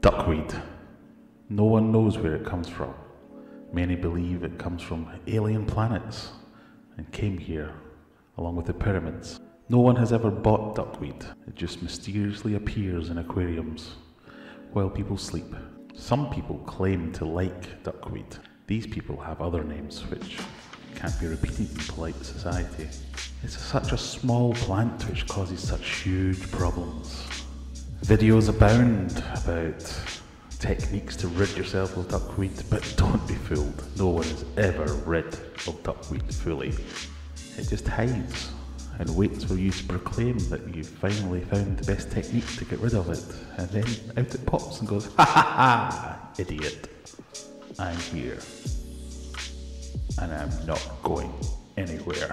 Duckweed. No one knows where it comes from. Many believe it comes from alien planets and came here along with the pyramids. No one has ever bought duckweed. It just mysteriously appears in aquariums while people sleep. Some people claim to like duckweed. These people have other names which can't be repeated in polite society. It's such a small plant which causes such huge problems. Videos abound about techniques to rid yourself of duckweed, but don't be fooled. No one is ever rid of duckweed fully. It just hides and waits for you to proclaim that you've finally found the best technique to get rid of it, and then out it pops and goes, ha ha ha, idiot. I'm here, and I'm not going anywhere.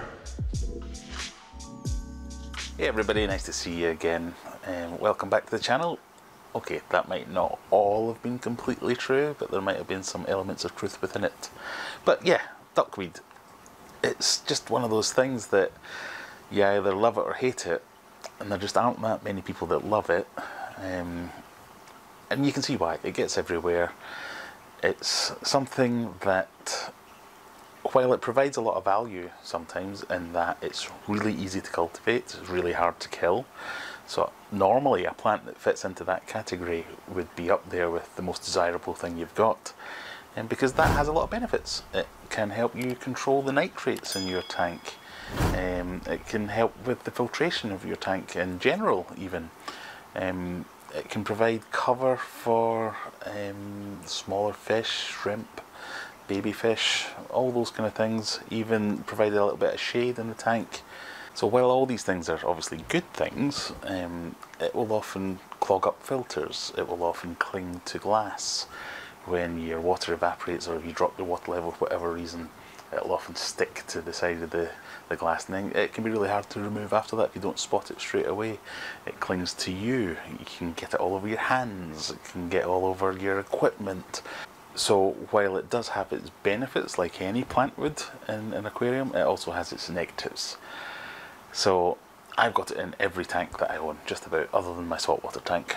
Hey everybody, nice to see you again. Welcome back to the channel. Okay, that might not all have been completely true, but there might have been some elements of truth within it. But yeah, duckweed. It's just one of those things that you either love it or hate it, and there just aren't that many people that love it. And you can see why. It gets everywhere. It's something that, while it provides a lot of value sometimes in that it's really easy to cultivate, it's really hard to kill. So normally a plant that fits into that category would be up there with the most desirable thing you've got. And because that has a lot of benefits. It can help you control the nitrates in your tank. It can help with the filtration of your tank in general even. It can provide cover for smaller fish, shrimp, baby fish, all those kind of things, even provide a little bit of shade in the tank. So while all these things are obviously good things, it will often clog up filters, it will often cling to glass. When your water evaporates or if you drop the water level for whatever reason, it'll often stick to the side of the glass, and then it can be really hard to remove after that if you don't spot it straight away. It clings to you, you can get it all over your hands, it can get all over your equipment. So while it does have its benefits like any plant would in an aquarium, it also has its negatives. So I've got it in every tank that I own, just about, other than my saltwater tank.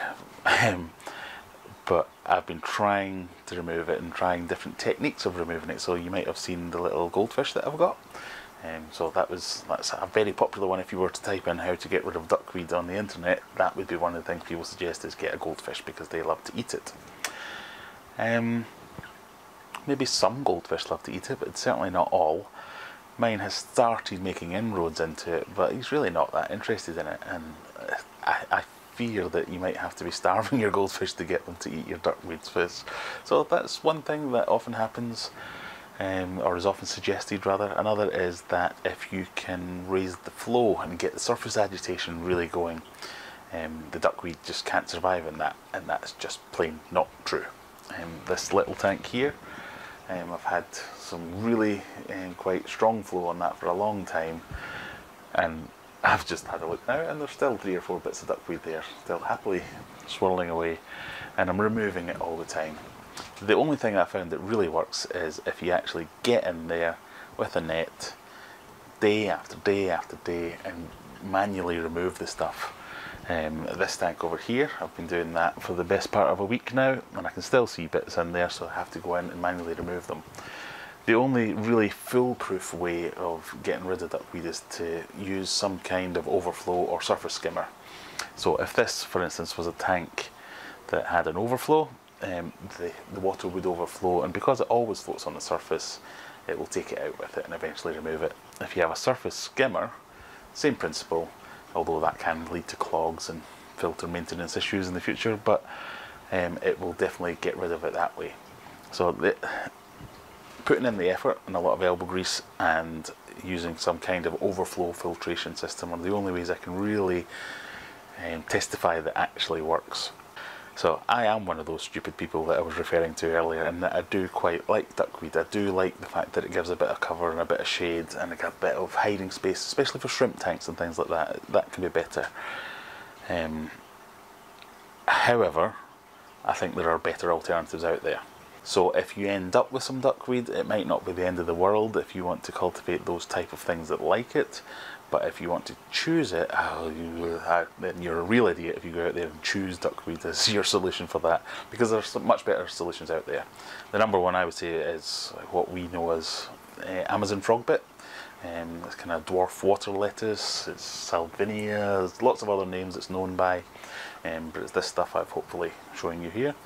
But I've been trying to remove it and trying different techniques of removing it. So you might have seen the little goldfish that I've got. So that's a very popular one. If you were to type in how to get rid of duckweed on the internet, that would be one of the things people suggest, is get a goldfish because they love to eat it. Maybe some goldfish love to eat it, but it's certainly not all. Mine has started making inroads into it, but he's really not that interested in it, and I fear that you might have to be starving your goldfish to get them to eat your duckweed fish. So that's one thing that often happens, or is often suggested rather. Another is that if you can raise the flow and get the surface agitation really going, the duckweed just can't survive in that, and that's just plain not true. This little tank here, I've had some really quite strong flow on that for a long time, and I've just had a look now and there's still 3 or 4 bits of duckweed there, still happily swirling away, and I'm removing it all the time. The only thing I found that really works is if you actually get in there with a net day after day after day and manually remove the stuff. This tank over here, I've been doing that for the best part of a week now, and I can still see bits in there, so I have to go in and manually remove them. The only really foolproof way of getting rid of duckweed is to use some kind of overflow or surface skimmer. So if this, for instance, was a tank that had an overflow, the water would overflow, and because it always floats on the surface, it will take it out with it and eventually remove it. If you have a surface skimmer, same principle, although that can lead to clogs and filter maintenance issues in the future, but it will definitely get rid of it that way. So putting in the effort and a lot of elbow grease and using some kind of overflow filtration system are the only ways I can really testify that actually works. So I am one of those stupid people that I was referring to earlier, and that I do quite like duckweed. I do like the fact that it gives a bit of cover and a bit of shade and a bit of hiding space, especially for shrimp tanks and things like that. That can be better. However, I think there are better alternatives out there. So if you end up with some duckweed, it might not be the end of the world if you want to cultivate those type of things that like it. But if you want to choose it, then you're a real idiot if you go out there and choose duckweed as your solution for that, because there's much better solutions out there. The number one I would say is what we know as Amazon frogbit. It's kind of dwarf water lettuce, it's salvinia, there's lots of other names it's known by, but it's this stuff I've hopefully showing you here.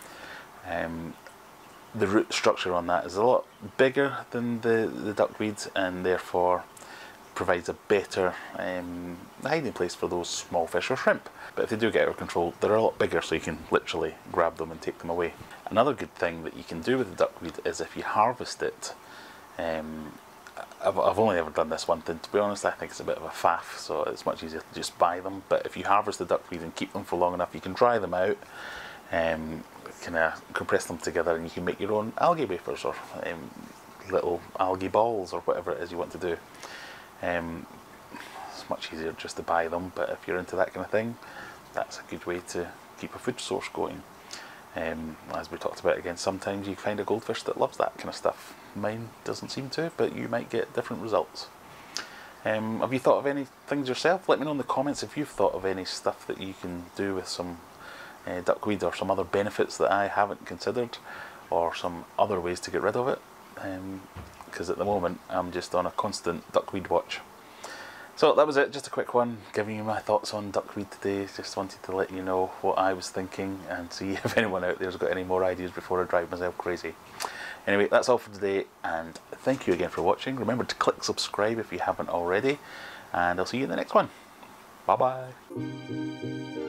The root structure on that is a lot bigger than the duckweed, and therefore provides a better hiding place for those small fish or shrimp. But if they do get out of control, they're a lot bigger, so you can literally grab them and take them away. Another good thing that you can do with the duckweed is if you harvest it, I've only ever done this one thing, to be honest. I think it's a bit of a faff, so it's much easier to just buy them. But if you harvest the duckweed and keep them for long enough, you can dry them out, kind of compress them together, and you can make your own algae wafers or little algae balls or whatever it is you want to do. It's much easier just to buy them, but if you're into that kind of thing, that's a good way to keep a food source going. As we talked about again, sometimes you find a goldfish that loves that kind of stuff. Mine doesn't seem to, but you might get different results. Have you thought of any things yourself? Let me know in the comments if you've thought of any stuff that you can do with some duckweed, or some other benefits that I haven't considered, or some other ways to get rid of it. Because at the moment I'm just on a constant duckweed watch. So that was it, just a quick one, giving you my thoughts on duckweed today. Just wanted to let you know what I was thinking and see if anyone out there's got any more ideas before I drive myself crazy. Anyway, that's all for today, and thank you again for watching. Remember to click subscribe if you haven't already, and I'll see you in the next one. Bye bye.